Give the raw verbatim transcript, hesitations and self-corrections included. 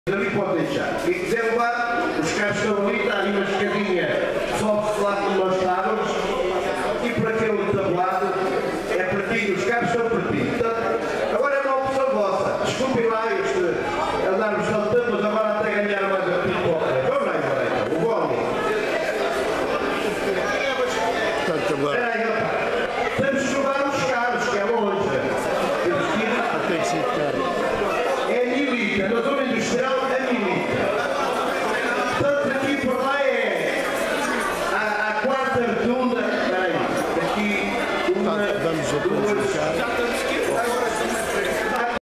Ali pode deixar. Quem quiser levar, os carros estão ali, está ali uma escadinha, sobe-se lá como nós estávamos, e por aquele tablado é para ti, os carros são para ti. Portanto, agora é uma opção vossa. Desculpem lá este andarmos tanto tempo, mas agora até ganhar mais a pipoca. Vamos lá embora então, o bolo. Portanto, agora.